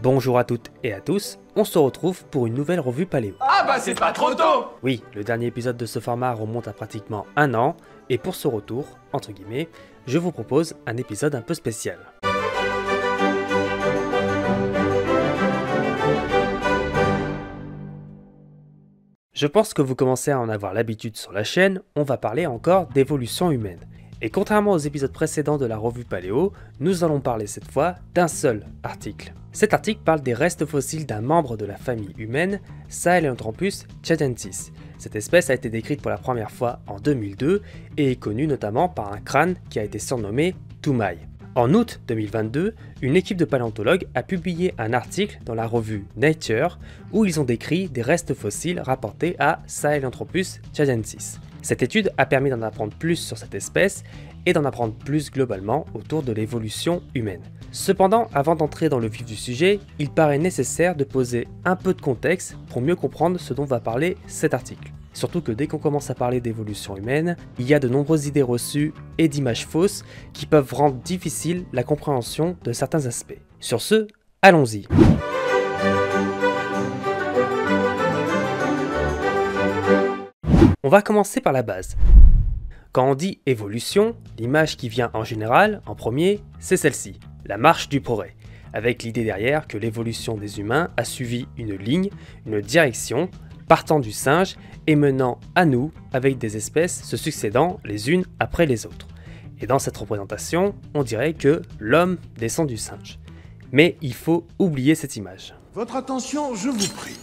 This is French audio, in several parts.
Bonjour à toutes et à tous, on se retrouve pour une nouvelle revue paléo. Ah bah c'est pas trop tôt! Oui, le dernier épisode de ce format remonte à pratiquement un an, et pour ce retour, entre guillemets, je vous propose un épisode un peu spécial. Je pense que vous commencez à en avoir l'habitude sur la chaîne, on va parler encore d'évolution humaine. Et contrairement aux épisodes précédents de la revue paléo, nous allons parler cette fois d'un seul article. Cet article parle des restes fossiles d'un membre de la famille humaine, Sahelanthropus tchadensis. Cette espèce a été décrite pour la première fois en 2002 et est connue notamment par un crâne qui a été surnommé Toumaï. En août 2022, une équipe de paléontologues a publié un article dans la revue Nature où ils ont décrit des restes fossiles rapportés à Sahelanthropus tchadensis. Cette étude a permis d'en apprendre plus sur cette espèce et d'en apprendre plus globalement autour de l'évolution humaine. Cependant, avant d'entrer dans le vif du sujet, il paraît nécessaire de poser un peu de contexte pour mieux comprendre ce dont va parler cet article. Surtout que dès qu'on commence à parler d'évolution humaine, il y a de nombreuses idées reçues et d'images fausses qui peuvent rendre difficile la compréhension de certains aspects. Sur ce, allons-y. On va commencer par la base. Quand on dit évolution, l'image qui vient en général en premier, c'est celle-ci, la marche du progrès, avec l'idée derrière que l'évolution des humains a suivi une ligne, une direction, partant du singe et menant à nous avec des espèces se succédant les unes après les autres. Et dans cette représentation, on dirait que l'homme descend du singe. Mais il faut oublier cette image. Votre attention, je vous prie.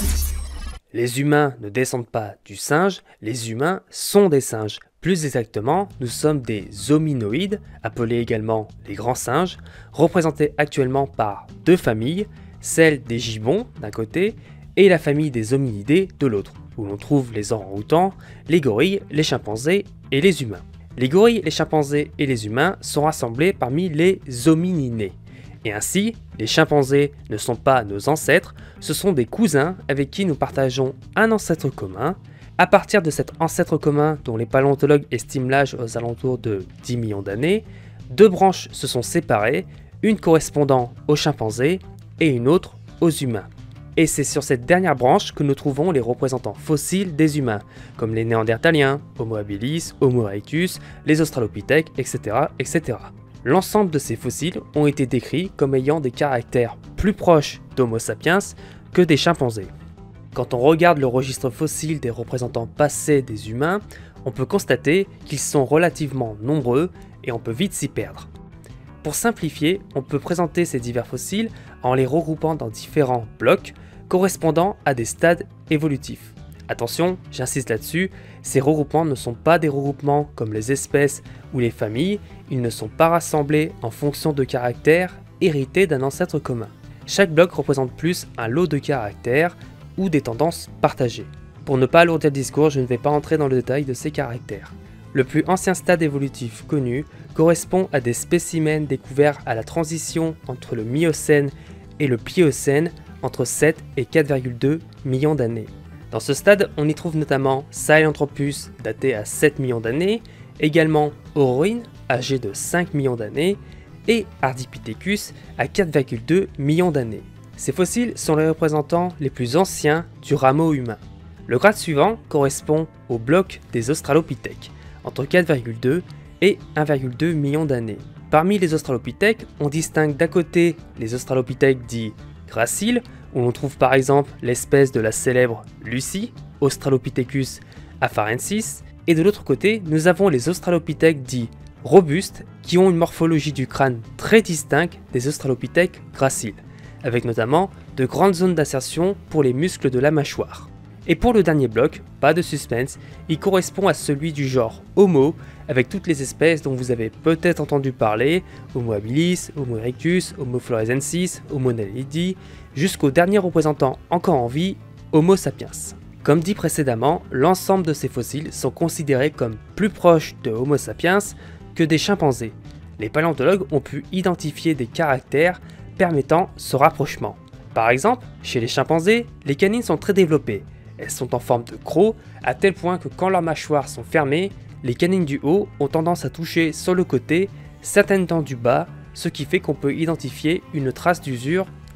Les humains ne descendent pas du singe, les humains sont des singes. Plus exactement, nous sommes des hominoïdes, appelés également les grands singes, représentés actuellement par deux familles, celle des gibbons d'un côté et la famille des hominidés de l'autre, où l'on trouve les orang-outans, les gorilles, les chimpanzés et les humains. Les gorilles, les chimpanzés et les humains sont rassemblés parmi les homininés. Et ainsi, les chimpanzés ne sont pas nos ancêtres, ce sont des cousins avec qui nous partageons un ancêtre commun. À partir de cet ancêtre commun dont les paléontologues estiment l'âge aux alentours de 10 millions d'années, deux branches se sont séparées, une correspondant aux chimpanzés et une autre aux humains. Et c'est sur cette dernière branche que nous trouvons les représentants fossiles des humains, comme les néandertaliens, Homo habilis, Homo erectus, les australopithèques, etc. etc. L'ensemble de ces fossiles ont été décrits comme ayant des caractères plus proches d'Homo sapiens que des chimpanzés. Quand on regarde le registre fossile des représentants passés des humains, on peut constater qu'ils sont relativement nombreux et on peut vite s'y perdre. Pour simplifier, on peut présenter ces divers fossiles en les regroupant dans différents blocs correspondant à des stades évolutifs. Attention, j'insiste là-dessus, ces regroupements ne sont pas des regroupements comme les espèces ou les familles, ils ne sont pas rassemblés en fonction de caractères hérités d'un ancêtre commun. Chaque bloc représente plus un lot de caractères ou des tendances partagées. Pour ne pas alourdir le discours, je ne vais pas entrer dans le détail de ces caractères. Le plus ancien stade évolutif connu correspond à des spécimens découverts à la transition entre le Miocène et le Pliocène entre 7 et 4,2 millions d'années. Dans ce stade, on y trouve notamment Sahelanthropus daté à 7 millions d'années, également Oroïne âgé de 5 millions d'années et Ardipithecus à 4,2 millions d'années. Ces fossiles sont les représentants les plus anciens du rameau humain. Le grade suivant correspond au bloc des australopithèques, entre 4,2 et 1,2 millions d'années. Parmi les australopithèques, on distingue d'un côté les australopithèques dits graciles, où l'on trouve par exemple l'espèce de la célèbre Lucie, Australopithecus afarensis, et de l'autre côté, nous avons les australopithèques dits robustes, qui ont une morphologie du crâne très distincte des australopithèques graciles, avec notamment de grandes zones d'insertion pour les muscles de la mâchoire. Et pour le dernier bloc, pas de suspense, il correspond à celui du genre Homo, avec toutes les espèces dont vous avez peut-être entendu parler, Homo habilis, Homo erectus, Homo florensis, Homo naledi, jusqu'au dernier représentant encore en vie, Homo sapiens. Comme dit précédemment, l'ensemble de ces fossiles sont considérés comme plus proches de Homo sapiens que des chimpanzés. Les paléontologues ont pu identifier des caractères permettant ce rapprochement. Par exemple, chez les chimpanzés, les canines sont très développées. Elles sont en forme de croc, à tel point que quand leurs mâchoires sont fermées, les canines du haut ont tendance à toucher sur le côté certaines dents du bas, ce qui fait qu'on peut identifier une trace d'usure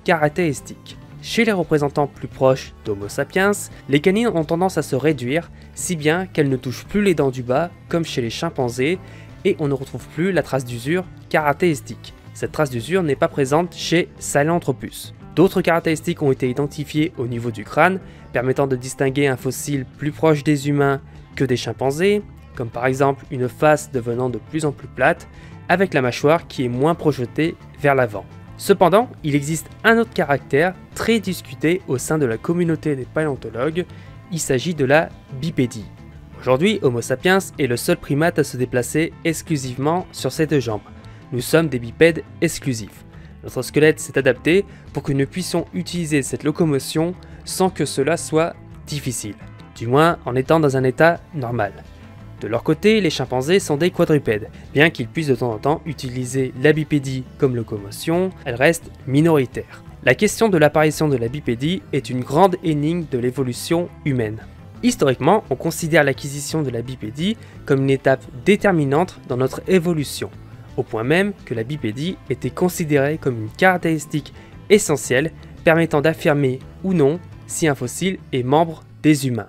caractéristiques. Chez les représentants plus proches d'Homo sapiens, les canines ont tendance à se réduire, si bien qu'elles ne touchent plus les dents du bas comme chez les chimpanzés, et on ne retrouve plus la trace d'usure caractéristique. Cette trace d'usure n'est pas présente chez Sahelanthropus. D'autres caractéristiques ont été identifiées au niveau du crâne, permettant de distinguer un fossile plus proche des humains que des chimpanzés, comme par exemple une face devenant de plus en plus plate, avec la mâchoire qui est moins projetée vers l'avant. Cependant, il existe un autre caractère très discuté au sein de la communauté des paléontologues, il s'agit de la bipédie. Aujourd'hui, Homo sapiens est le seul primate à se déplacer exclusivement sur ses deux jambes. Nous sommes des bipèdes exclusifs. Notre squelette s'est adapté pour que nous puissions utiliser cette locomotion sans que cela soit difficile, du moins en étant dans un état normal. De leur côté, les chimpanzés sont des quadrupèdes. Bien qu'ils puissent de temps en temps utiliser la bipédie comme locomotion, elle reste minoritaire. La question de l'apparition de la bipédie est une grande énigme de l'évolution humaine. Historiquement, on considère l'acquisition de la bipédie comme une étape déterminante dans notre évolution, au point même que la bipédie était considérée comme une caractéristique essentielle permettant d'affirmer ou non si un fossile est membre des humains.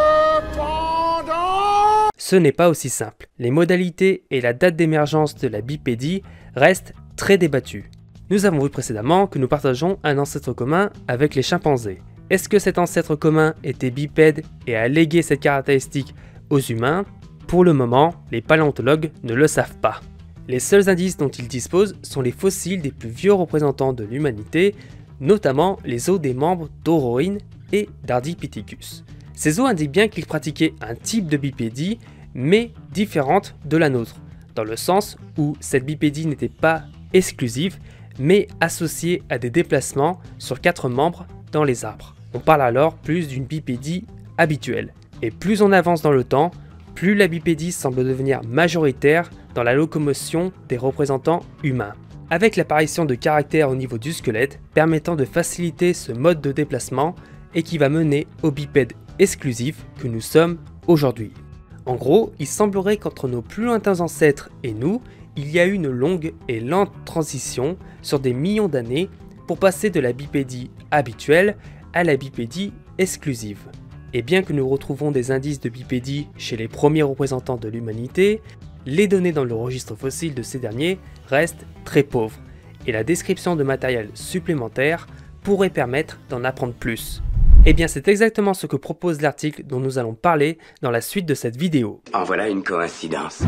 Ce n'est pas aussi simple. Les modalités et la date d'émergence de la bipédie restent très débattues. Nous avons vu précédemment que nous partageons un ancêtre commun avec les chimpanzés. Est-ce que cet ancêtre commun était bipède et a légué cette caractéristique aux humains? Pour le moment, les paléontologues ne le savent pas. Les seuls indices dont ils disposent sont les fossiles des plus vieux représentants de l'humanité, notamment les os des membres d'Oroin et d'Ardipithecus. Ces os indiquent bien qu'ils pratiquaient un type de bipédie, mais différente de la nôtre, dans le sens où cette bipédie n'était pas exclusive, mais associée à des déplacements sur 4 membres dans les arbres. On parle alors plus d'une bipédie habituelle. Et plus on avance dans le temps, plus la bipédie semble devenir majoritaire dans la locomotion des représentants humains, avec l'apparition de caractères au niveau du squelette permettant de faciliter ce mode de déplacement et qui va mener au bipède exclusif que nous sommes aujourd'hui. En gros, il semblerait qu'entre nos plus lointains ancêtres et nous, il y a eu une longue et lente transition sur des millions d'années pour passer de la bipédie habituelle à la bipédie exclusive. Et bien que nous retrouvons des indices de bipédie chez les premiers représentants de l'humanité, les données dans le registre fossile de ces derniers restent très pauvres, et la description de matériel supplémentaire pourrait permettre d'en apprendre plus. Et bien c'est exactement ce que propose l'article dont nous allons parler dans la suite de cette vidéo. En voilà une coïncidence.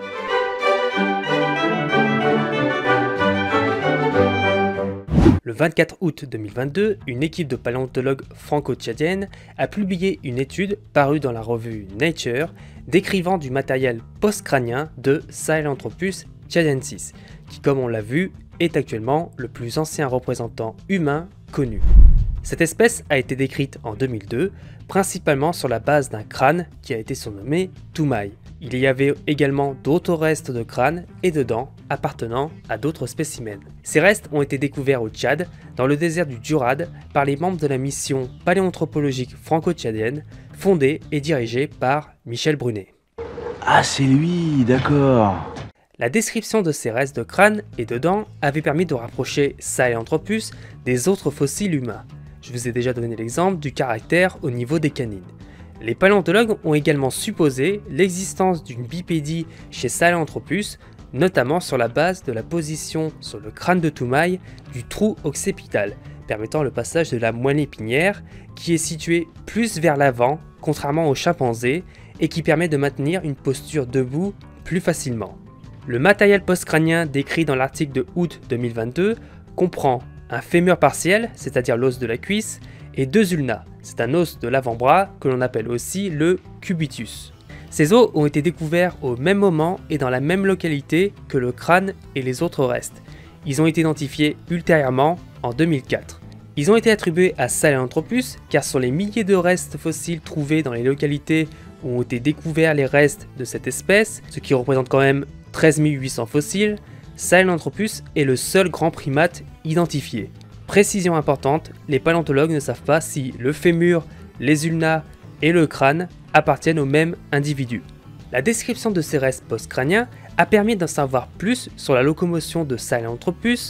Le 24 août 2022, une équipe de paléontologues franco-tchadienne a publié une étude parue dans la revue Nature décrivant du matériel post-crânien de Sahelanthropus tchadiensis, qui comme on l'a vu, est actuellement le plus ancien représentant humain connu. Cette espèce a été décrite en 2002, principalement sur la base d'un crâne qui a été surnommé Toumaï. Il y avait également d'autres restes de crâne et de dents appartenant à d'autres spécimens. Ces restes ont été découverts au Tchad, dans le désert du Djurad, par les membres de la mission paléanthropologique franco-tchadienne, fondée et dirigée par Michel Brunet. Ah, c'est lui, d'accord. La description de ces restes de crâne et de dents avait permis de rapprocher Sahelanthropus des autres fossiles humains. Je vous ai déjà donné l'exemple du caractère au niveau des canines. Les paléontologues ont également supposé l'existence d'une bipédie chez Sahelanthropus, notamment sur la base de la position sur le crâne de Toumaï du trou occipital, permettant le passage de la moelle épinière, qui est située plus vers l'avant, contrairement aux chimpanzés, et qui permet de maintenir une posture debout plus facilement. Le matériel post-crânien décrit dans l'article de août 2022 comprend un fémur partiel, c'est-à-dire l'os de la cuisse, et 2 ulnas, c'est un os de l'avant-bras que l'on appelle aussi le cubitus. Ces os ont été découverts au même moment et dans la même localité que le crâne et les autres restes. Ils ont été identifiés ultérieurement en 2004. Ils ont été attribués à Sahelanthropus car sur les milliers de restes fossiles trouvés dans les localités où ont été découverts les restes de cette espèce, ce qui représente quand même 13 800 fossiles, Sahelanthropus est le seul grand primate identifié. Précision importante, les paléontologues ne savent pas si le fémur, les ulnas et le crâne appartiennent au même individu. La description de ces restes post-crâniens a permis d'en savoir plus sur la locomotion de Sahelanthropus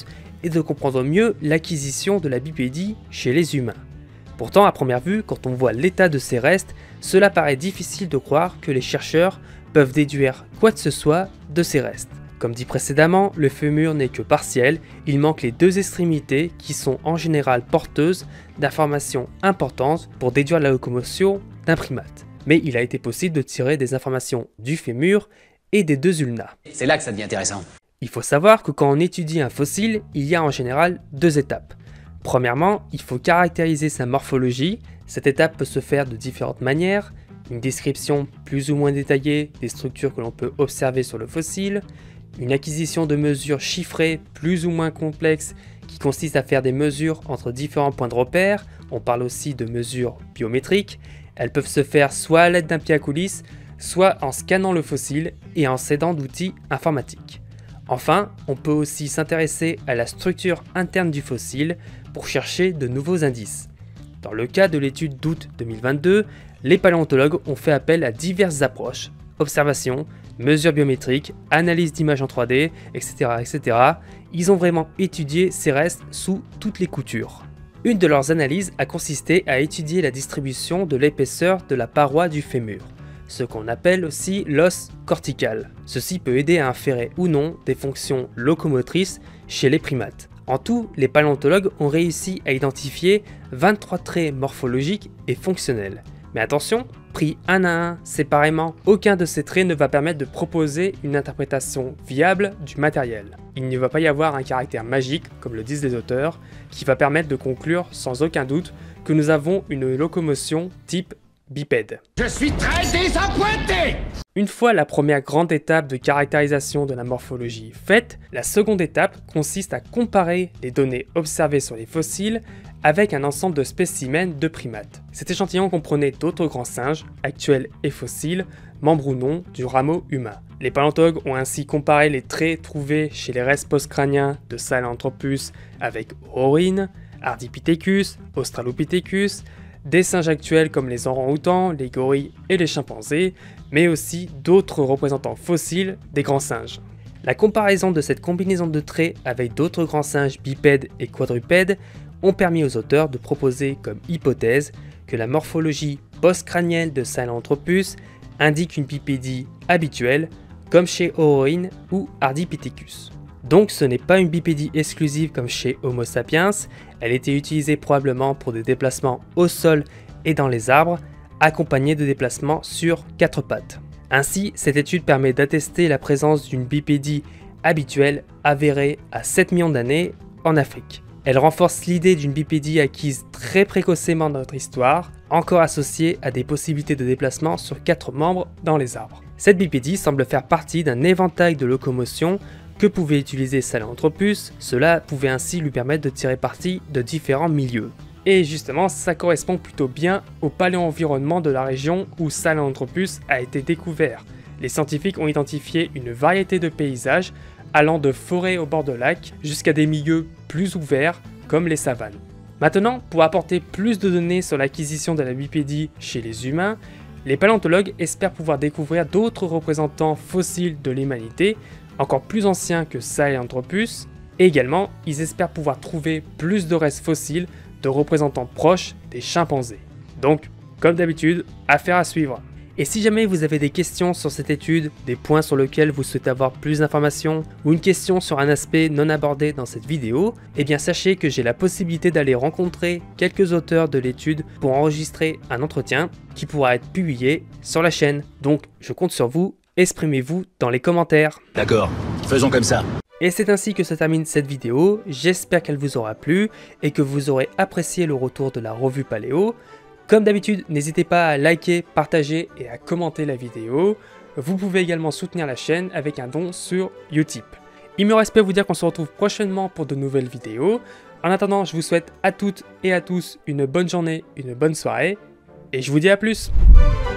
et de comprendre mieux l'acquisition de la bipédie chez les humains. Pourtant, à première vue, quand on voit l'état de ces restes, cela paraît difficile de croire que les chercheurs peuvent déduire quoi que ce soit de ces restes. Comme dit précédemment, le fémur n'est que partiel, il manque les deux extrémités qui sont en général porteuses d'informations importantes pour déduire la locomotion d'un primate. Mais il a été possible de tirer des informations du fémur et des deux ulnas. C'est là que ça devient intéressant. Il faut savoir que quand on étudie un fossile, il y a en général deux étapes. Premièrement, il faut caractériser sa morphologie. Cette étape peut se faire de différentes manières. Une description plus ou moins détaillée des structures que l'on peut observer sur le fossile, une acquisition de mesures chiffrées plus ou moins complexes qui consiste à faire des mesures entre différents points de repère. On parle aussi de mesures biométriques. Elles peuvent se faire soit à l'aide d'un pied à coulisse, soit en scannant le fossile et en s'aidant d'outils informatiques. Enfin, on peut aussi s'intéresser à la structure interne du fossile pour chercher de nouveaux indices. Dans le cas de l'étude d'août 2022, les paléontologues ont fait appel à diverses approches, observation, mesures biométriques, analyse d'images en 3D, etc. Ils ont vraiment étudié ces restes sous toutes les coutures. Une de leurs analyses a consisté à étudier la distribution de l'épaisseur de la paroi du fémur, ce qu'on appelle aussi l'os cortical. Ceci peut aider à inférer ou non des fonctions locomotrices chez les primates. En tout, les paléontologues ont réussi à identifier 23 traits morphologiques et fonctionnels. Mais attention, pris un à un, séparément, aucun de ces traits ne va permettre de proposer une interprétation viable du matériel. Il ne va pas y avoir un caractère magique, comme le disent les auteurs, qui va permettre de conclure sans aucun doute que nous avons une locomotion type bipède. Je suis très désappointé! Une fois la première grande étape de caractérisation de la morphologie faite, la seconde étape consiste à comparer les données observées sur les fossiles avec un ensemble de spécimens de primates. Cet échantillon comprenait d'autres grands singes, actuels et fossiles, membres ou non du rameau humain. Les paléontologues ont ainsi comparé les traits trouvés chez les restes postcrâniens de Sahelanthropus avec Ororhine, Ardipithecus, Australopithecus, des singes actuels comme les orang-outans, les gorilles et les chimpanzés, mais aussi d'autres représentants fossiles des grands singes. La comparaison de cette combinaison de traits avec d'autres grands singes bipèdes et quadrupèdes ont permis aux auteurs de proposer comme hypothèse que la morphologie postcrânienne de Sahelanthropus indique une bipédie habituelle, comme chez Ororhine ou Ardipithecus. Donc ce n'est pas une bipédie exclusive comme chez Homo sapiens, elle était utilisée probablement pour des déplacements au sol et dans les arbres, accompagnés de déplacements sur quatre pattes. Ainsi, cette étude permet d'attester la présence d'une bipédie habituelle avérée à 7 millions d'années en Afrique. Elle renforce l'idée d'une bipédie acquise très précocement dans notre histoire, encore associée à des possibilités de déplacement sur 4 membres dans les arbres. Cette bipédie semble faire partie d'un éventail de locomotion que pouvait utiliser Sahelanthropus, cela pouvait ainsi lui permettre de tirer parti de différents milieux. Et justement, ça correspond plutôt bien au paléo-environnement de la région où Sahelanthropus a été découvert. Les scientifiques ont identifié une variété de paysages allant de forêts au bord de lacs jusqu'à des milieux plus ouverts comme les savanes. Maintenant, pour apporter plus de données sur l'acquisition de la bipédie chez les humains, les paléontologues espèrent pouvoir découvrir d'autres représentants fossiles de l'humanité, encore plus anciens que Sahelanthropus, et également, ils espèrent pouvoir trouver plus de restes fossiles de représentants proches des chimpanzés. Donc, comme d'habitude, affaire à suivre. Et si jamais vous avez des questions sur cette étude, des points sur lesquels vous souhaitez avoir plus d'informations, ou une question sur un aspect non abordé dans cette vidéo, eh bien sachez que j'ai la possibilité d'aller rencontrer quelques auteurs de l'étude pour enregistrer un entretien qui pourra être publié sur la chaîne. Donc je compte sur vous, exprimez-vous dans les commentaires. D'accord, faisons comme ça. Et c'est ainsi que se termine cette vidéo, j'espère qu'elle vous aura plu et que vous aurez apprécié le retour de la revue Paléo. Comme d'habitude, n'hésitez pas à liker, partager et à commenter la vidéo. Vous pouvez également soutenir la chaîne avec un don sur Utip. Il me reste plus à vous dire qu'on se retrouve prochainement pour de nouvelles vidéos. En attendant, je vous souhaite à toutes et à tous une bonne journée, une bonne soirée, et je vous dis à plus.